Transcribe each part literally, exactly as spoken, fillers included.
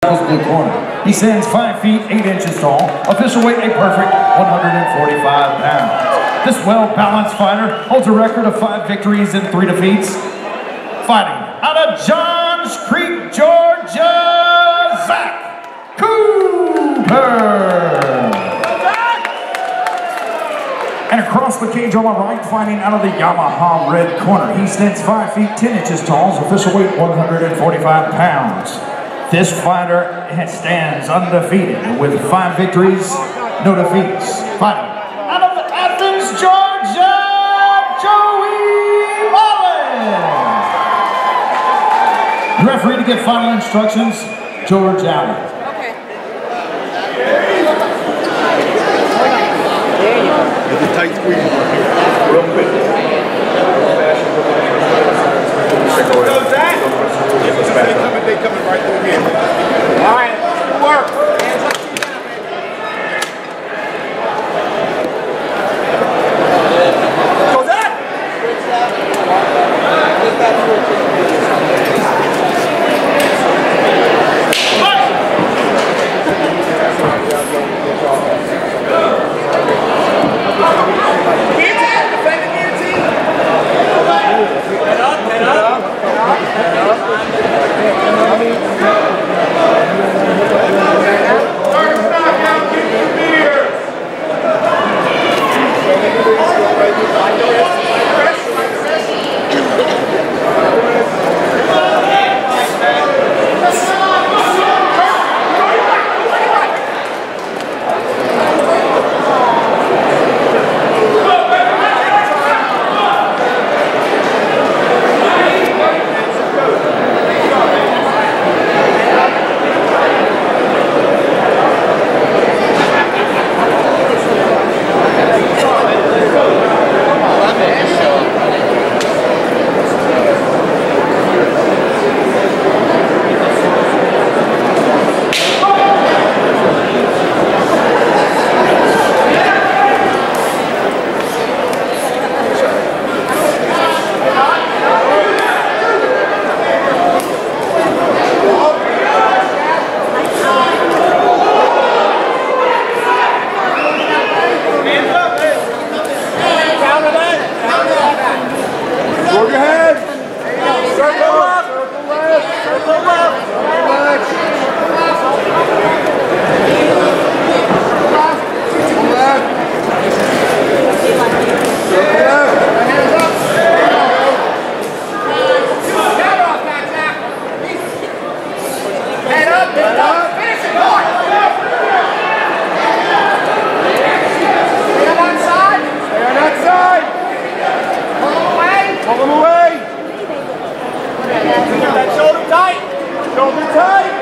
Blue corner. He stands five feet eight inches tall. Official weight a perfect one hundred forty-five pounds. This well-balanced fighter holds a record of five victories and three defeats. Fighting out of Johns Creek, Georgia, Zach Cooper. And across the cage on the right, fighting out of the Yamaha red corner. He stands five feet ten inches tall. His official weight one hundred forty-five pounds. This fighter stands undefeated with five victories, no defeats. Fighting out of Athens, Georgia, Joey Mullins. Referee to give final instructions, George Allen. Okay. It's a tight squeeze real quick. So Zach, they coming, they coming right through here. All right, work. Go Zach. Move your head. Circle left. Circle left. Circle left. Relax. Circle left. Circle left. Hands up. Head up. Head up. Finish it. North. Stay on that side. Stay on that side. Pull him away! Keep that shoulder tight! Shoulder tight!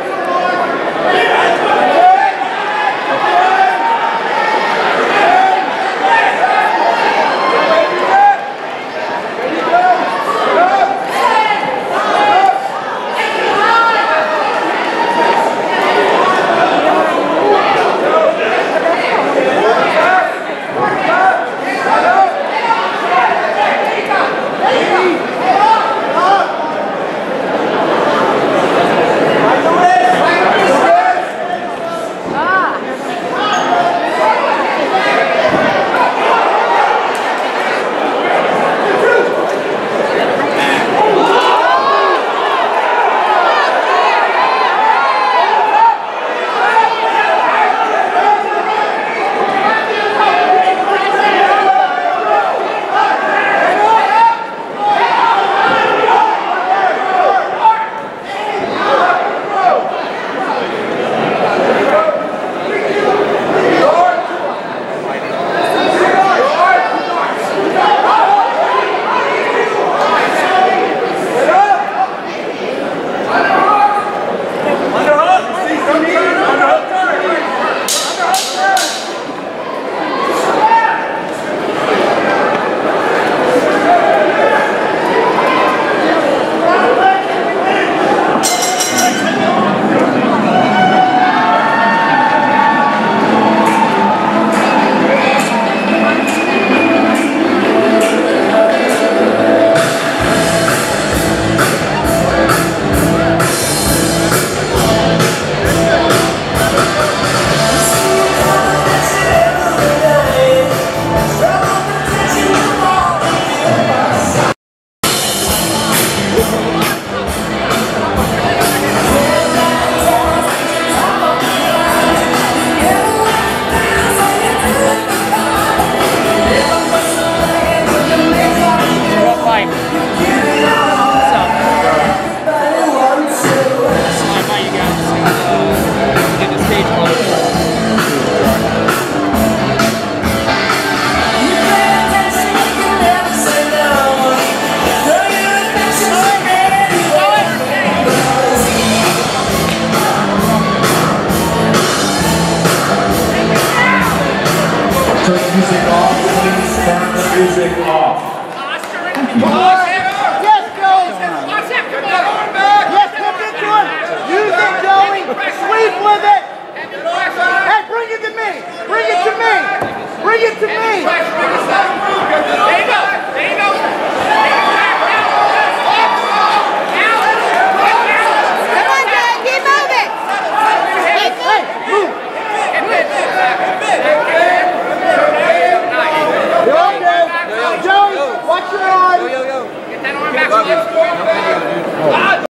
Hey! music off. Please turn the music off. Yes, Joey. Yes, hip into him. Use it, Joey. Sweep with it.